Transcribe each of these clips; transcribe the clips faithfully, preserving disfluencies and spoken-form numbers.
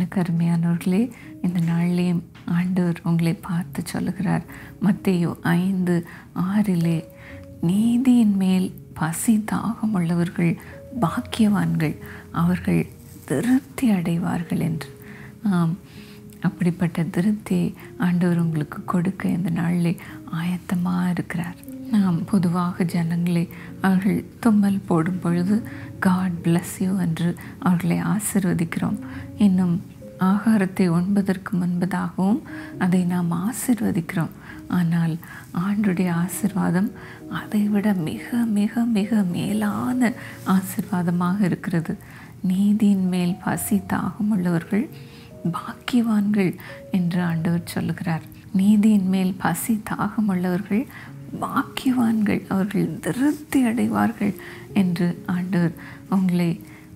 எனக்கு அருமையானவர்களே, இந்த நாளிலேயும் ஆண்டவர் உங்களை பார்த்து சொல்லுகிறார். மத்தேயு ஐந்து ஆறிலே, நீதியின் மேல் பசி தாகம் உள்ளவர்கள் பாக்கியவான்கள், அவர்கள் திருப்தி அடைவார்கள் என்று. ஆம், அப்படிப்பட்ட திருப்தியை ஆண்டவர் உங்களுக்கு கொடுக்க இந்த நாளிலே ஆயத்தமாக இருக்கிறார். நாம் பொதுவாக ஜனங்களை அவர்கள் தும்மல் போடும் பொழுது காட் பிளஸ் யூ என்று அவர்களை ஆசிர்வதிக்கிறோம். இன்னும் ஆகாரத்தை உண்பதற்கு முன்பதாகவும் அதை நாம் ஆசிர்வதிக்கிறோம். ஆனால் ஆண்டுடைய ஆசிர்வாதம் அதைவிட மிக மிக மிக மேலான ஆசிர்வாதமாக இருக்கிறது. நீதியின் மேல் பசி தாகம் உள்ளவர்கள் பாக்கியவான்கள் என்று ஆண்டவர் சொல்லுகிறார். நீதியின் மேல் பசி தாகம் உள்ளவர்கள் பாக்கியவான்கள், அவர்கள் திருப்தி அடைவார்கள் என்று ஆண்டவர் உங்களை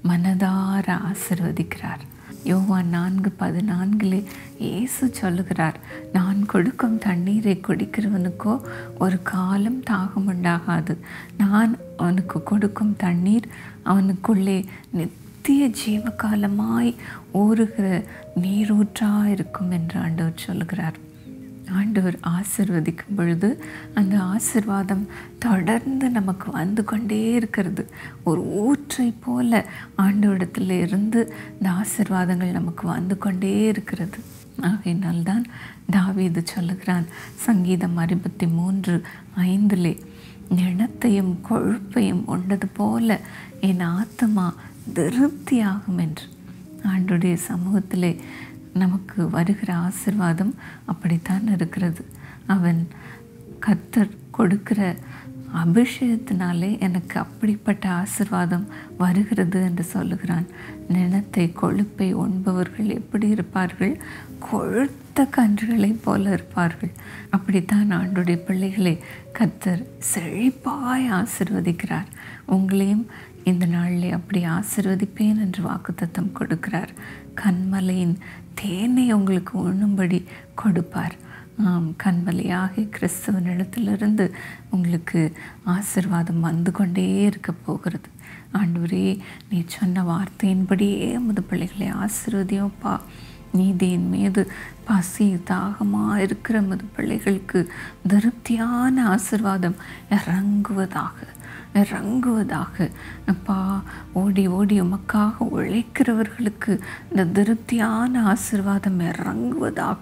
மனதார ஆசிர்வதிக்கிறார். யோவான் நான்கு பதினான்கிலே இயேசு சொல்லுகிறார், நான் கொடுக்கும் தண்ணீரை குடிக்கிறவனுக்கோ ஒரு காலம் தாகம் உண்டாகாது. நான் அவனுக்கு கொடுக்கும் தண்ணீர் அவனுக்குள்ளே நித்திய ஜீவகாலமாய் ஊறுகிற நீரூற்றாக இருக்கும் என்று ஆண்டவர் சொல்லுகிறார். ஆண்டவர் ஆசிர்வதிக்கும் பொழுது அந்த ஆசிர்வாதம் தொடர்ந்து நமக்கு வந்து கொண்டே இருக்கிறது. ஒரு ஊற்றை போல ஆண்டவரிடத்தில் இருந்து இந்த ஆசிர்வாதங்கள் நமக்கு வந்து கொண்டே இருக்கிறது. ஆகையினால்தான் தாவீது சொல்லுகிறான் சங்கீதம் அறுபத்தி மூன்று ஐந்திலே, நிணத்தையும் கொழுப்பையும் உண்டது போல என் ஆத்துமா திருப்தியாகும் என்று. ஆண்டவருடைய சமூகத்திலே நமக்கு வருகிற ஆசிர்வாதம் அப்படித்தான் இருக்கிறது. அவன் கர்த்தர் கொடுக்கிற அபிஷேகத்தினாலே எனக்கு அப்படிப்பட்ட ஆசிர்வாதம் வருகிறது என்று சொல்லுகிறான். நிலத்தை கொழுப்பை உண்பவர்கள் எப்படி இருப்பார்கள்? கொழுத்த கன்றுகளை போல இருப்பார்கள். அப்படித்தான் ஆண்டுடைய பிள்ளைகளை கர்த்தர் செழிப்பாய் ஆசிர்வதிக்கிறார். உங்களையும் இந்த நாளிலே அப்படி ஆசிர்வதிப்பேன் என்று வாக்குத்தத்தம் கொடுக்கிறார். கண்மலையின் தேனை உங்களுக்கு உண்ணும்படி கொடுப்பார். ஆம், கண்மலையாகி கிறிஸ்துவனிடத்திலிருந்து உங்களுக்கு ஆசிர்வாதம் வந்து கொண்டே இருக்க போகிறது. ஆண்டவரே, நீ சொன்ன வார்த்தையின்படியே உமது பிள்ளைகளை ஆசீர்வதியோப்பா. நீதியின் மீது பசி தாகமாக இருக்கிற உமது பிள்ளைகளுக்கு திருப்தியான ஆசிர்வாதம் இறங்குவதாக இறங்குவதாக அப்பா. ஓடி ஓடி உமக்காக உழைக்கிறவர்களுக்கு இந்த திருப்தியான ஆசிர்வாதம் இறங்குவதாக.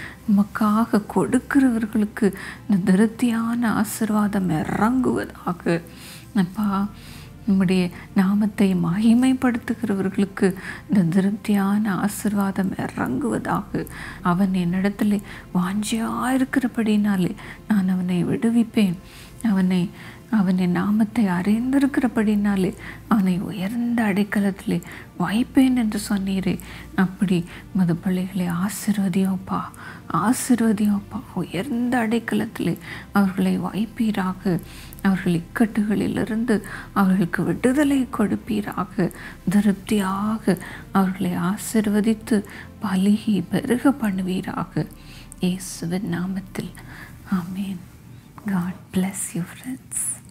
உமக்காக கொடுக்கிறவர்களுக்கு இந்த திருப்தியான ஆசிர்வாதம் இறங்குவதாக. அப்பா, நம்முடைய நாமத்தை மகிமைப்படுத்துகிறவர்களுக்கு இந்த திருப்தியான ஆசிர்வாதம் இறங்குவதாக. அவன் என்னிடத்தில் வாஞ்சியாக இருக்கிறபடினாலே நான் அவனை விடுவிப்பேன். அவனை அவனை நாமத்தை அறிந்திருக்கிறபடினாலே அவனை உயர்ந்த அடைக்கலத்திலே வைப்பேன் என்று சொன்னீரே. அப்படி மது பிள்ளைகளை ஆசீர்வதியோப்பா, ஆசீர்வதியோப்பா. உயர்ந்த அடைக்கலத்திலே அவர்களை வைப்பீராக. அவர்கள் இக்கட்டுகளிலிருந்து அவர்களுக்கு விடுதலை கொடுப்பீராக. திருப்தியாக அவர்களை ஆசீர்வதித்து பலிகி பெருக பண்ணுவீராக. இயேசுவின் நாமத்தில் ஆமேன். God bless you, friends.